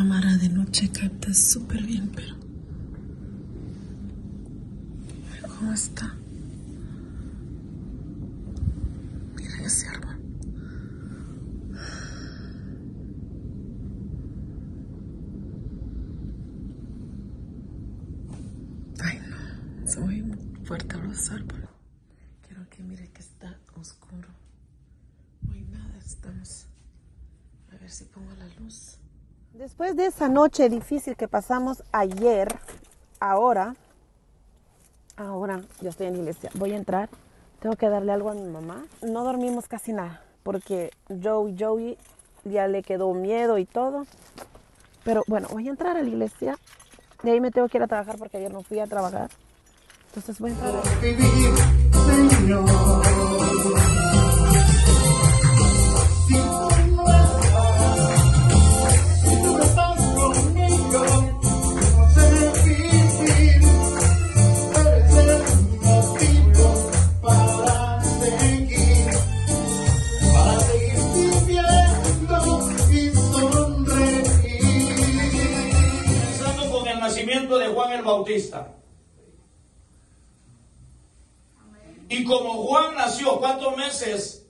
cámara de noche capta súper bien, pero ¿cómo está? Miren ese árbol. Ay, no, se muy fuerte los árboles. Quiero que mire que está oscuro. No hay nada, estamos. A ver si pongo la luz. Después de esa noche difícil que pasamos ayer, ahora yo estoy en la iglesia. Voy a entrar, tengo que darle algo a mi mamá. No dormimos casi nada porque Joey ya le quedó miedo y todo. Pero bueno, voy a entrar a la iglesia. De ahí me tengo que ir a trabajar porque ayer no fui a trabajar. Entonces voy a entrar. De Juan el Bautista. Y como Juan nació, ¿cuántos meses?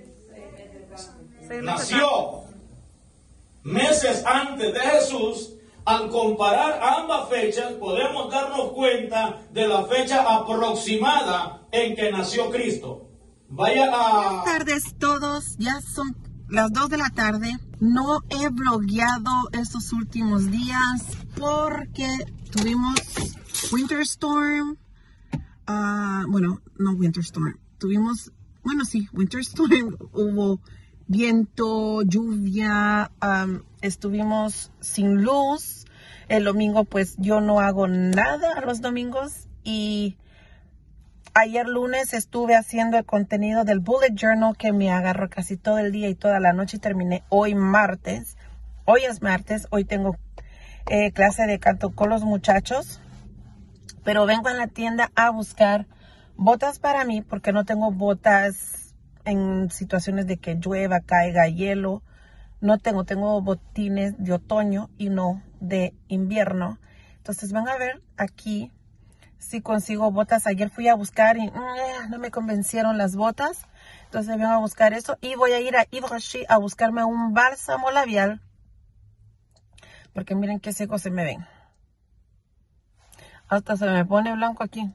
Nació meses antes de Jesús. Al comparar ambas fechas, podemos darnos cuenta de la fecha aproximada en que nació Cristo. Vaya a... Buenas tardes todos, ya son las 2 de la tarde. No he blogueado estos últimos días porque tuvimos Winter Storm. Bueno, no Winter Storm. Tuvimos, bueno, sí, Winter Storm. Hubo viento, lluvia, estuvimos sin luz. El domingo, pues yo no hago nada los domingos. Y ayer lunes estuve haciendo el contenido del Bullet Journal que me agarró casi todo el día y toda la noche. Y terminé hoy martes. Hoy es martes, hoy tengo clase de canto con los muchachos, pero vengo a la tienda a buscar botas para mí porque no tengo botas en situaciones de que llueva, caiga hielo. No tengo botines de otoño y no de invierno. Entonces van a ver aquí si consigo botas. Ayer fui a buscar y no me convencieron las botas, entonces vengo a buscar eso y voy a ir a Yves Rocher a buscarme un bálsamo labial. Porque miren qué seco se me ven. Hasta se me pone blanco aquí.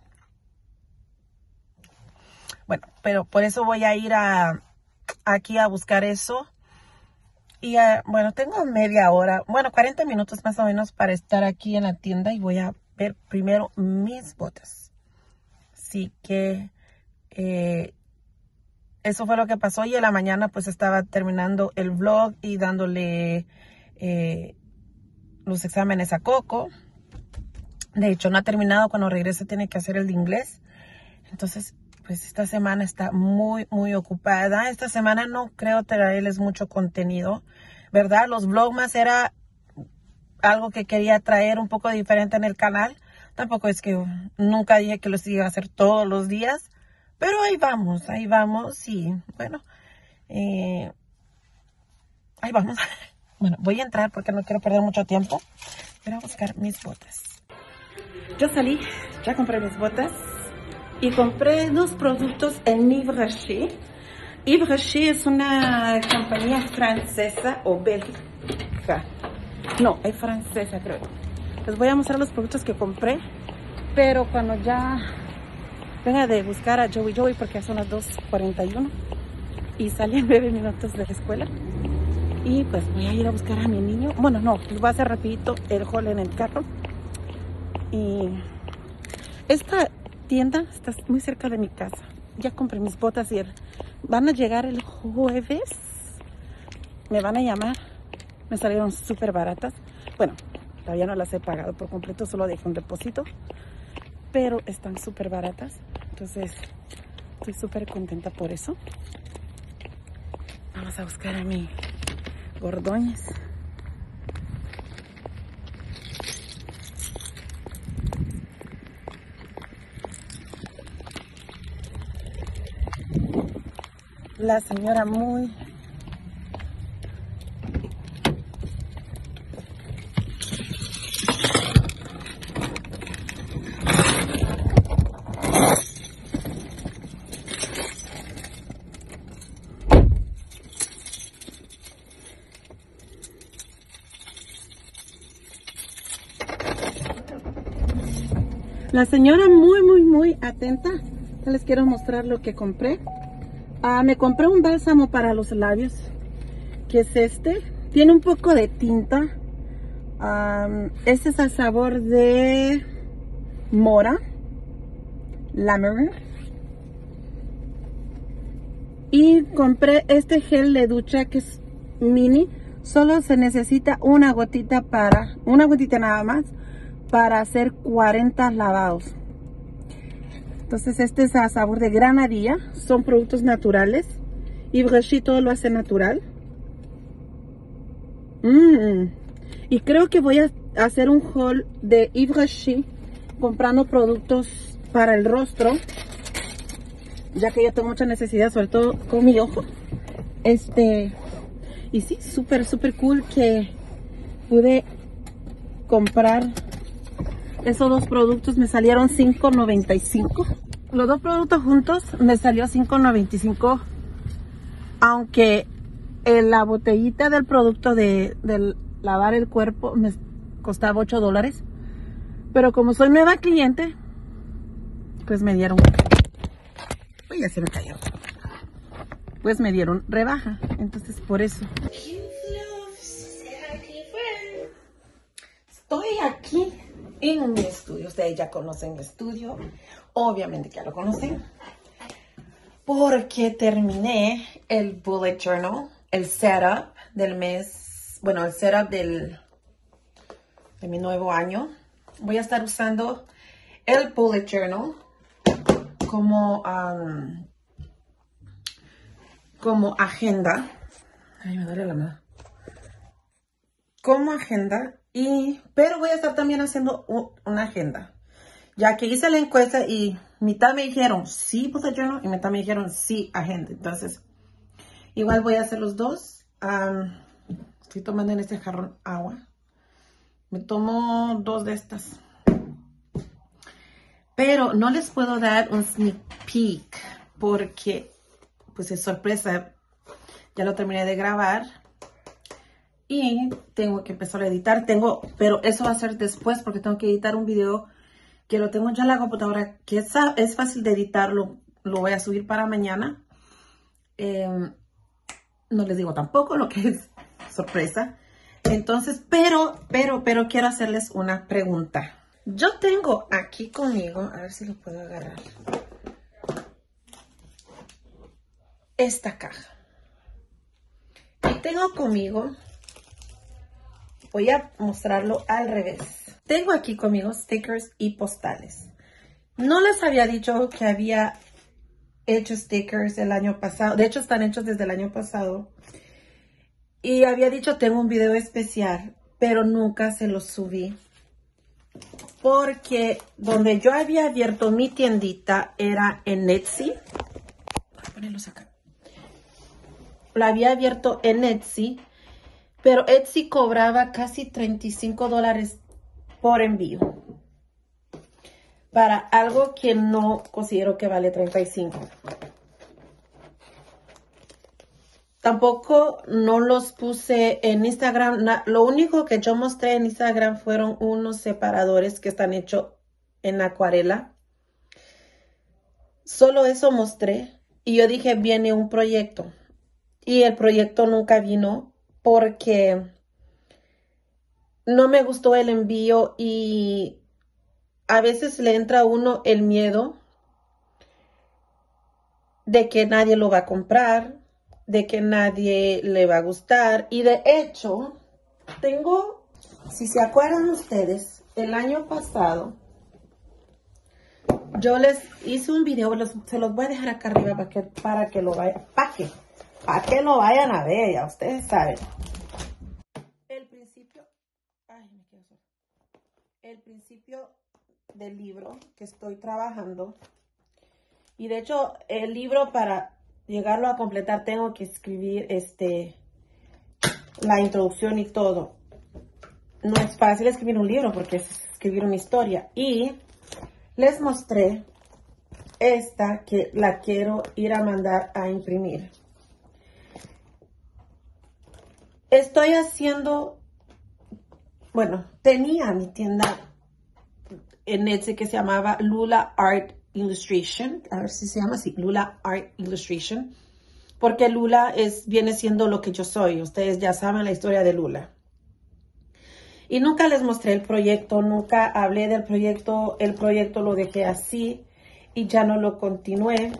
Bueno, pero por eso voy a ir aquí a buscar eso. Y bueno, tengo media hora, bueno, 40 minutos más o menos para estar aquí en la tienda. Y voy a ver primero mis botas. Así que eso fue lo que pasó. Y en la mañana pues estaba terminando el vlog y dándole... los exámenes a Coco. De hecho, no ha terminado. Cuando regrese tiene que hacer el de inglés. Entonces, pues esta semana está muy ocupada. Esta semana no creo traerles mucho contenido, ¿verdad? Los vlogmas era algo que quería traer un poco diferente en el canal. Tampoco es que nunca dije que los iba a hacer todos los días. Pero ahí vamos y bueno, ahí vamos. Bueno, voy a entrar porque no quiero perder mucho tiempo. Voy a buscar mis botas. Yo salí, ya compré mis botas. Y compré dos productos en Yves Rocher. Yves Rocher es una compañía francesa o belga. No, es francesa creo. Les voy a mostrar los productos que compré. Pero cuando ya venga de buscar a Joey porque son las 2:41. Y salí en 9 minutos de la escuela. Y pues voy a ir a buscar a mi niño. Bueno, no, les voy a hacer rapidito el haul en el carro. Y esta tienda está muy cerca de mi casa. Ya compré mis botas y van a llegar el jueves. Me van a llamar. Me salieron súper baratas. Bueno, todavía no las he pagado por completo, solo dejé un depósito. Pero están súper baratas. Entonces, estoy súper contenta por eso. Vamos a buscar a mi Gordoñez. La señora muy La señora muy atenta. Ya les quiero mostrar lo que compré. Me compré un bálsamo para los labios, que es este. Tiene un poco de tinta. Este es el sabor de mora, lammer. Y compré este gel de ducha que es mini. Solo se necesita una gotita nada más para hacer 40 lavados. Entonces este es a sabor de granadilla. Son productos naturales. Yves Rocher todo lo hace natural. Y creo que voy a hacer un haul de Yves Rocher comprando productos para el rostro, ya que yo tengo mucha necesidad, sobre todo con mi ojo. Y sí, súper cool que pude comprar esos dos productos. Me salieron $5.95. Los dos productos juntos me salió $5.95, aunque la botellita del producto de lavar el cuerpo me costaba $8. Pero como soy nueva cliente, pues me dieron... Uy, ya se me cayó. Pues me dieron rebaja. Entonces por eso. Estoy aquí en mi estudio. Ustedes ya conocen mi estudio. Obviamente ya lo conocen. Porque terminé el bullet journal, el setup del mes. Bueno, el setup de mi nuevo año. Voy a estar usando el bullet journal como agenda. Ay, me duele la mano. Como agenda. Pero voy a estar también haciendo una agenda. Ya que hice la encuesta y mitad me dijeron sí bullet journal y mitad me dijeron sí agenda. Entonces, igual voy a hacer los dos. Estoy tomando en este jarrón agua. Me tomo 2 de estas. Pero no les puedo dar un sneak peek porque pues es sorpresa. Ya lo terminé de grabar y tengo que empezar a editar. Pero eso va a ser después porque tengo que editar un video que lo tengo ya en la computadora, que es fácil de editarlo. Lo voy a subir para mañana. No les digo tampoco lo que es sorpresa. Entonces, pero quiero hacerles una pregunta. Yo tengo aquí conmigo, a ver si lo puedo agarrar, esta caja. Y tengo conmigo, voy a mostrarlo al revés. Tengo aquí conmigo stickers y postales. No les había dicho que había hecho stickers el año pasado. De hecho, están hechos desde el año pasado. Y había dicho, tengo un video especial, pero nunca se los subí. Porque donde yo había abierto mi tiendita era en Etsy. Voy a ponerlos acá. La había abierto en Etsy, pero Etsy cobraba casi $35 por envío. Para algo que no considero que vale 35. Tampoco no los puse en Instagram. Lo único que yo mostré en Instagram fueron unos separadores que están hechos en acuarela. Solo eso mostré. Y yo dije, viene un proyecto. Y el proyecto nunca vino porque no me gustó el envío. Y a veces le entra a uno el miedo de que nadie lo va a comprar, de que nadie le va a gustar. Y de hecho, tengo, si se acuerdan ustedes, el año pasado, yo les hice un video, se los voy a dejar acá arriba para que lo vayan a ver, ya ustedes saben. El principio del libro que estoy trabajando. Y de hecho, el libro para llegarlo a completar tengo que escribir la introducción y todo. No es fácil escribir un libro porque es escribir una historia. Y les mostré esta que la quiero ir a mandar a imprimir. Estoy haciendo, bueno, tenía mi tienda en Etsy que se llamaba Lula Art Illustration. A ver si se llama así, Lula Art Illustration. Porque Lula viene siendo lo que yo soy. Ustedes ya saben la historia de Lula. Y nunca les mostré el proyecto, nunca hablé del proyecto. El proyecto lo dejé así y ya no lo continué.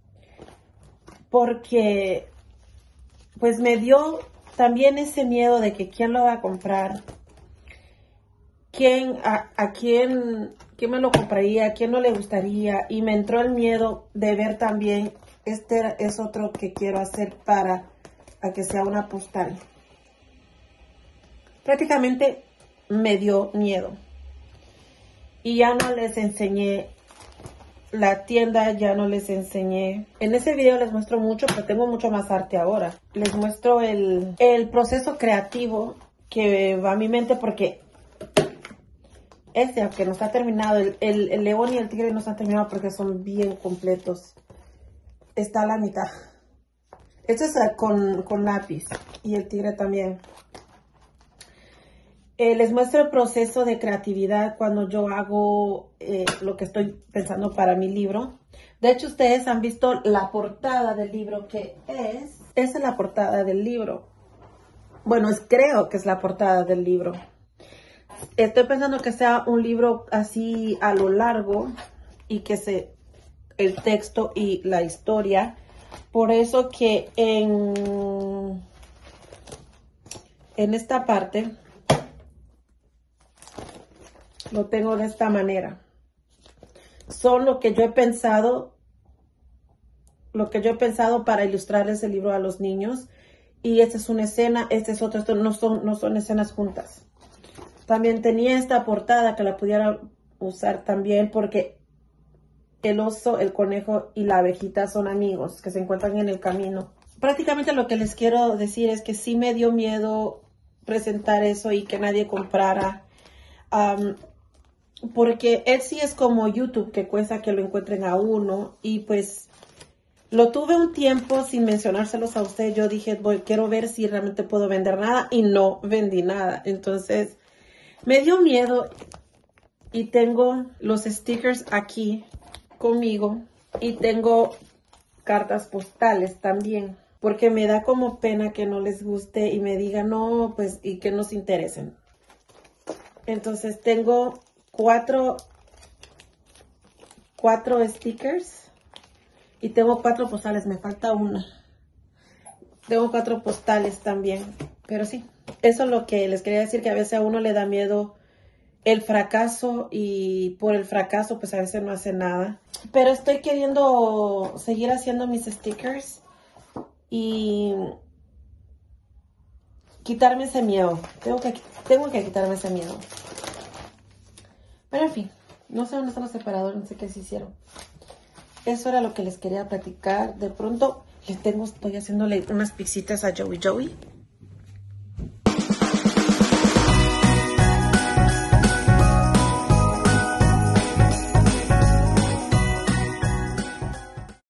Porque pues me dio también ese miedo de que quién lo va a comprar. ¿Quién me lo compraría? ¿A quién no le gustaría? Y me entró el miedo de ver también, este es otro que quiero hacer para que sea una postal. Prácticamente me dio miedo. Y ya no les enseñé la tienda, ya no les enseñé. En ese video les muestro mucho, pero tengo mucho más arte ahora. Les muestro el proceso creativo que va a mi mente porque aunque no está terminado, el león y el tigre no están terminados porque son bien completos. Está a la mitad. Esto es con lápiz y el tigre también. Les muestro el proceso de creatividad cuando yo hago lo que estoy pensando para mi libro. De hecho, ustedes han visto la portada del libro que es. Esa es la portada del libro. Bueno, creo que es la portada del libro. Estoy pensando que sea un libro así a lo largo y que el texto y la historia. Por eso que en esta parte lo tengo de esta manera. Son lo que yo he pensado para ilustrarles el libro a los niños. Y esta es una escena, esta es otra, esto no son escenas juntas. También tenía esta portada que la pudiera usar también porque el oso, el conejo y la abejita son amigos que se encuentran en el camino. Prácticamente lo que les quiero decir es que sí me dio miedo presentar eso y que nadie comprara. Porque Etsy es como YouTube, que cuesta que lo encuentren a uno. Y pues lo tuve un tiempo sin mencionárselos a ustedes. Yo dije, quiero ver si realmente puedo vender nada. Y no vendí nada. Entonces me dio miedo. Y tengo los stickers aquí conmigo. Y tengo cartas postales también. Porque me da como pena que no les guste y me digan no, pues, y que no se interesen. Entonces tengo cuatro stickers y tengo 4 postales. Me falta una. Tengo 4 postales también. Pero sí, eso es lo que les quería decir, que a veces a uno le da miedo el fracaso y por el fracaso pues a veces no hace nada. Pero estoy queriendo seguir haciendo mis stickers y quitarme ese miedo. Tengo que quitarme ese miedo. Pero en fin, no sé dónde están los separadores, no sé qué se hicieron. Eso era lo que les quería platicar. De pronto estoy haciéndole unas pizzitas a Joey.